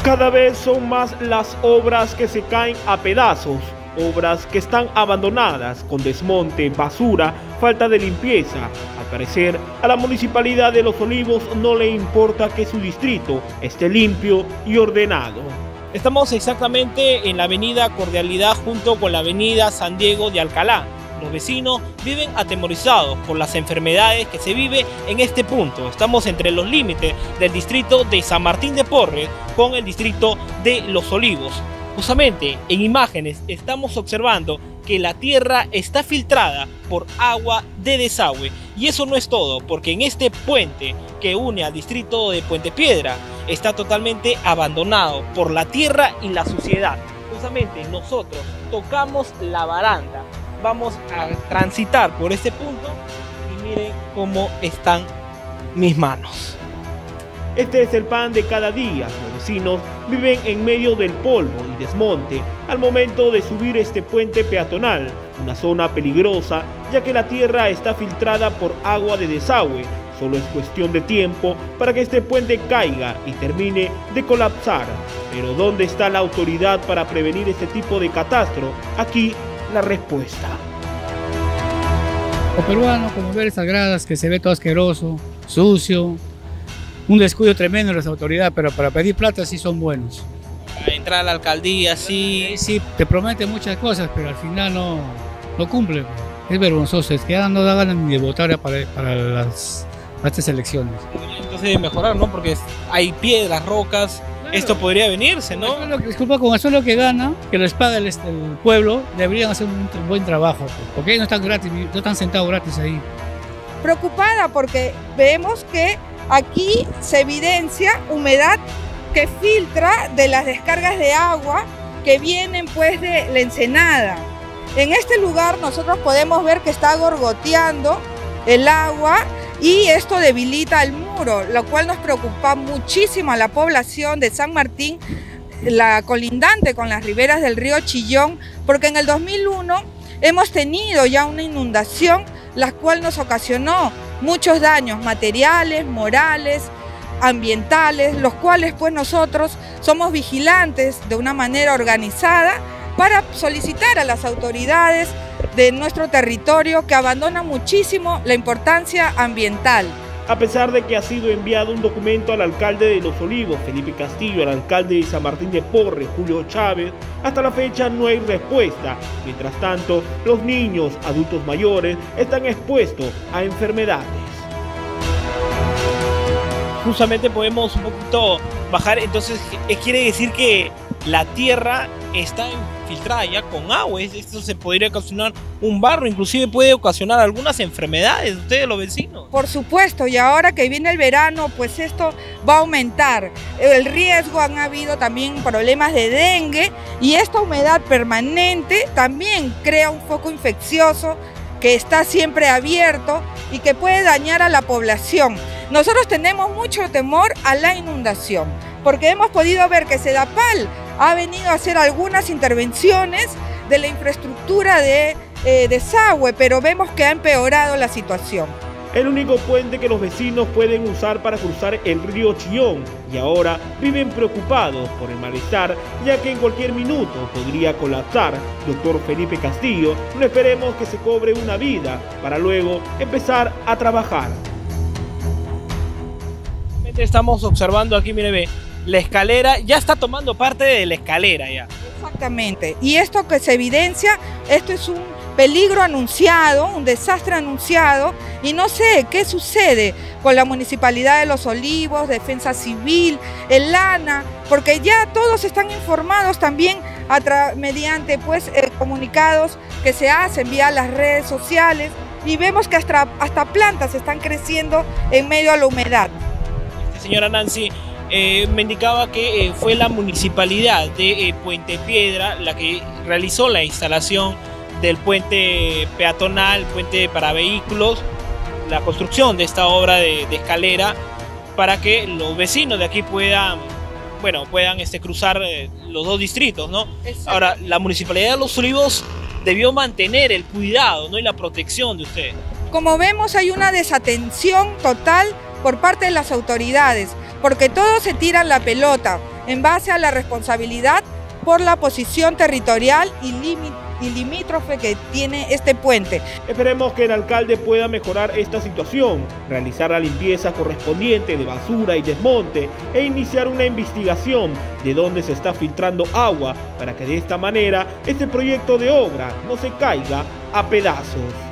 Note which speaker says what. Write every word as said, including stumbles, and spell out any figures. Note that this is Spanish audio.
Speaker 1: Cada vez son más las obras que se caen a pedazos, obras que están abandonadas con desmonte, basura, falta de limpieza. Al parecer, a la Municipalidad de Los Olivos no le importa que su distrito esté limpio y ordenado.
Speaker 2: Estamos exactamente en la avenida Cordialidad junto con la avenida San Diego de Alcalá. Los vecinos viven atemorizados por las enfermedades que se vive en este punto. Estamos entre los límites del distrito de San Martín de Porres con el distrito de Los Olivos. Justamente en imágenes estamos observando que la tierra está filtrada por agua de desagüe. Y eso no es todo, porque en este puente que une al distrito de Puente Piedra está totalmente abandonado por la tierra y la suciedad. Justamente nosotros tocamos la baranda. Vamos a transitar por este punto y miren cómo están mis manos.
Speaker 1: Este es el pan de cada día. Los vecinos viven en medio del polvo y desmonte al momento de subir este puente peatonal, una zona peligrosa ya que la tierra está filtrada por agua de desagüe. Solo es cuestión de tiempo para que este puente caiga y termine de colapsar. Pero ¿dónde está la autoridad para prevenir este tipo de catástrofe? Aquí la respuesta.
Speaker 3: Como peruano, como ver esas gradas que se ve todo asqueroso, sucio, un descuido tremendo de las autoridades, pero para pedir plata sí son buenos.
Speaker 2: Para entrar a la alcaldía sí...
Speaker 3: Sí, te prometen muchas cosas, pero al final no, no cumplen. Es vergonzoso, es que ya no da ganas ni de votar para, para las para estas elecciones.
Speaker 2: Entonces debe mejorar, ¿no? Porque hay piedras, rocas, claro. Esto podría venirse, ¿no?
Speaker 3: Con lo que, disculpa, con eso es lo que gana, que les paga el, el pueblo, deberían hacer un, un buen trabajo, porque ellos no están gratis, no están sentados gratis ahí.
Speaker 4: Preocupada porque vemos que aquí se evidencia humedad que filtra de las descargas de agua que vienen pues de la Ensenada. En este lugar nosotros podemos ver que está gorgoteando el agua y esto debilita el muro, lo cual nos preocupa muchísimo a la población de San Martín, la colindante con las riberas del río Chillón, porque en el dos mil uno hemos tenido ya una inundación, la cual nos ocasionó muchos daños materiales, morales, ambientales, los cuales pues nosotros somos vigilantes de una manera organizada para solicitar a las autoridades de nuestro territorio que abandonan muchísimo la importancia ambiental.
Speaker 1: A pesar de que ha sido enviado un documento al alcalde de Los Olivos, Felipe Castillo, al alcalde de San Martín de Porres, Julio Chávez, hasta la fecha no hay respuesta. Mientras tanto, los niños, adultos mayores, están expuestos a enfermedades.
Speaker 2: Justamente podemos un poquito bajar, entonces quiere decir que la tierra está infiltrada ya con agua. Esto se podría ocasionar un barro, inclusive puede ocasionar algunas enfermedades, ustedes los vecinos.
Speaker 4: Por supuesto, y ahora que viene el verano, pues esto va a aumentar el riesgo. Han habido también problemas de dengue y esta humedad permanente también crea un foco infeccioso que está siempre abierto y que puede dañar a la población. Nosotros tenemos mucho temor a la inundación, porque hemos podido ver que Sedapal ha venido a hacer algunas intervenciones de la infraestructura de eh, desagüe, pero vemos que ha empeorado la situación.
Speaker 1: El único puente que los vecinos pueden usar para cruzar el río Chillón, y ahora viven preocupados por el malestar, ya que en cualquier minuto podría colapsar. Doctor Felipe Castillo, no esperemos que se cobre una vida para luego empezar a trabajar.
Speaker 2: Estamos observando aquí, mire, ve, la escalera ya está tomando parte de la escalera ya.
Speaker 4: Exactamente, y esto que se evidencia, esto es un peligro anunciado, un desastre anunciado, y no sé qué sucede con la Municipalidad de Los Olivos, Defensa Civil, el ANA, porque ya todos están informados también a mediante pues eh, comunicados que se hacen vía las redes sociales, y vemos que hasta, hasta plantas están creciendo en medio a la humedad.
Speaker 2: Señora Nancy, eh, me indicaba que eh, fue la municipalidad de eh, Puente Piedra la que realizó la instalación del puente peatonal, puente para vehículos, la construcción de esta obra de, de escalera para que los vecinos de aquí puedan, bueno, puedan este, cruzar eh, los dos distritos, ¿no? Exacto. Ahora, la Municipalidad de Los Olivos debió mantener el cuidado, ¿no? Y la protección de ustedes.
Speaker 4: Como vemos, hay una desatención total por parte de las autoridades. porque todos se tiran la pelota en base a la responsabilidad por la posición territorial y límite y limítrofe que tiene este puente.
Speaker 1: Esperemos que el alcalde pueda mejorar esta situación, realizar la limpieza correspondiente de basura y desmonte e iniciar una investigación de dónde se está filtrando agua para que de esta manera este proyecto de obra no se caiga a pedazos.